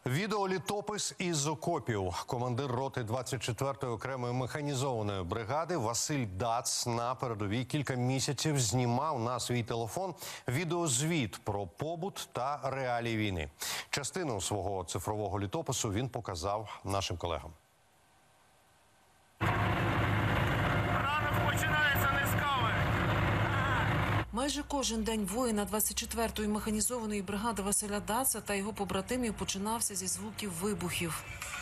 Відеолітопис із окопів. Командир роти 24-ї окремої механізованої бригади Василь Дац на передовій кілька місяців знімав на свій телефон відеозвіт про побут та реалії війни. Частину свого цифрового літопису він показав нашим колегам. Майже кожен день воїна 24-ї механізованої бригади Василя Даца та його побратимів починався зі звуків вибухів.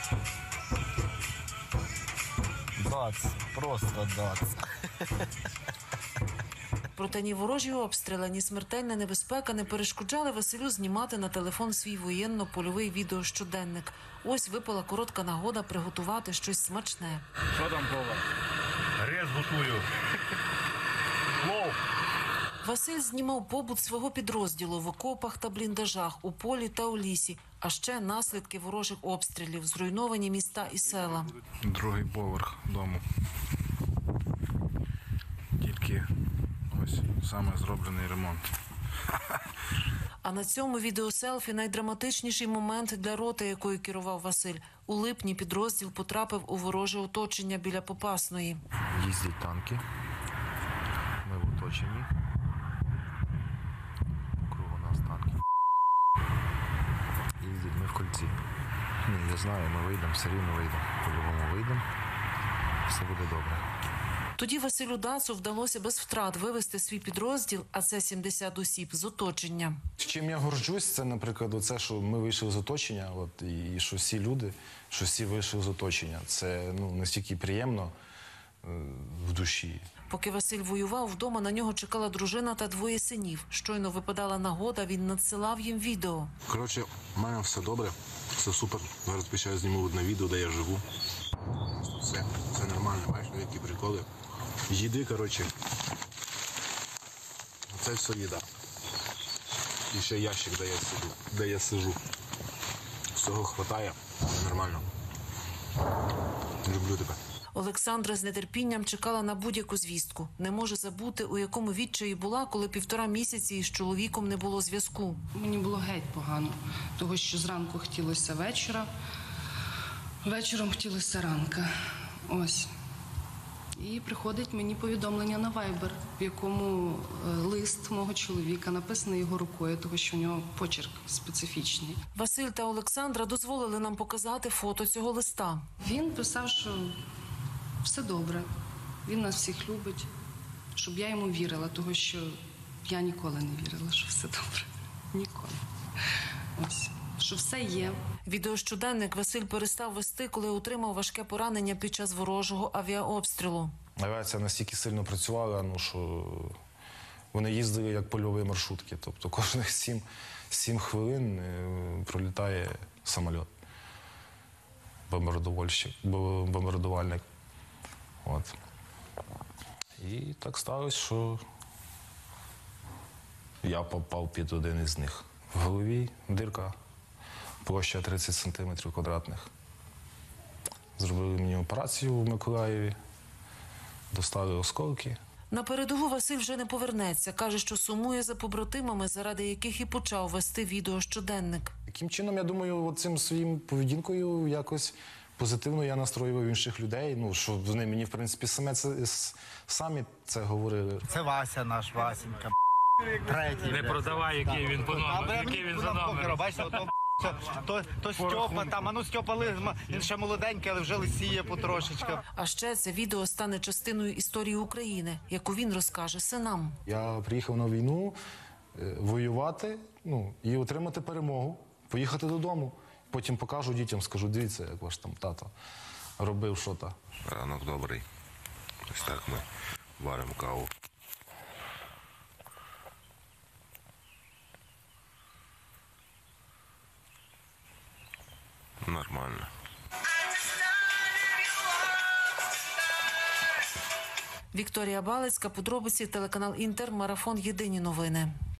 Дац, просто дац. Проте ні ворожі обстріли, ні смертельна небезпека не перешкоджали Василю знімати на телефон свій воєнно-польовий відеощоденник. Ось випала коротка нагода приготувати щось смачне. Що там, Кола? Рез готую. Плов. Василь знімав побут свого підрозділу в окопах та бліндажах, у полі та у лісі, а ще наслідки ворожих обстрілів, зруйновані міста і села. Другий поверх дому. Тільки ось саме зроблений ремонт. А на цьому відеоселфі найдраматичніший момент для роти, якою керував Василь. У липні підрозділ потрапив у вороже оточення біля Попасної. Їздять танки. Ми в оточенні. Кругом нас танки. Їздять ми в кольці. Ні, я знаю, ми вийдемо, все рівно вийдемо. По-любому вийдемо. Все буде добре. Тоді Василю Дацу вдалося без втрат вивести свій підрозділ, а це 70 осіб, з оточення. Чим я горджусь, це, наприклад, оце, що ми вийшли з оточення, і що всі люди, що всі вийшли з оточення. Це настільки приємно в душі. Поки Василь воював, вдома на нього чекала дружина та двоє синів. Щойно випадала нагода, він надсилав їм відео. Коротше, в мене все добре, все супер. Зараз почаю зніму одне відео, де я живу. Все нормально, бачиш, які приколи. Їди, коротше. Це все їда. І ще ящик, де я сижу. Всього хватає, нормально. Люблю тебе. Олександра з нетерпінням чекала на будь-яку звістку. Не може забути, у якому відчаї була, коли 1,5 місяці із чоловіком не було зв'язку. Мені було геть погано, того що зранку хотілося вечора, вечором хотілося ранка. Ось. І приходить мені повідомлення на Viber, в якому лист мого чоловіка написаний його рукою, тому що у нього почерк специфічний. Василь та Олександра дозволили нам показати фото цього листа. Він писав, що все добре, він нас всіх любить, щоб я йому вірила, тому що я ніколи не вірила, що все добре. Ніколи. Ось. Що все є. Відеощоденник Василь перестав вести, коли отримав важке поранення під час ворожого авіаобстрілу. Авіація настільки сильно працювала, що вони їздили як польові маршрутки. Тобто кожних 7 хвилин пролітає самоліт, бомбардувальник. От. І так сталося, що я попав під один із них. В голові дирка, площа 30 см квадратних. Зробили мені операцію в Миколаєві, достали осколки. На передову Василь вже не повернеться. Каже, що сумує за побратимами, заради яких і почав вести відеощоденник. Таким чином, я думаю, цим своїм поведінкою якось позитивно я настроював інших людей, що вони мені, в принципі, самі це говорили. Це Вася наш, Васенька, третій. Не продавай, який він по номеру, який він за номером. Бачите, то Стьопа там, Стьопа він ще молоденький, але вже лисіє потрошечки. А ще це відео стане частиною історії України, яку він розкаже синам. Я приїхав на війну воювати, і отримати перемогу, поїхати додому. Потім покажу дітям, скажу, дивіться, як ваш там тато робив що-то. Ранок добрий. Ось так ми варимо каву. Нормально. Вікторія Балицька, подробиці, телеканал Інтер, марафон «Єдині новини».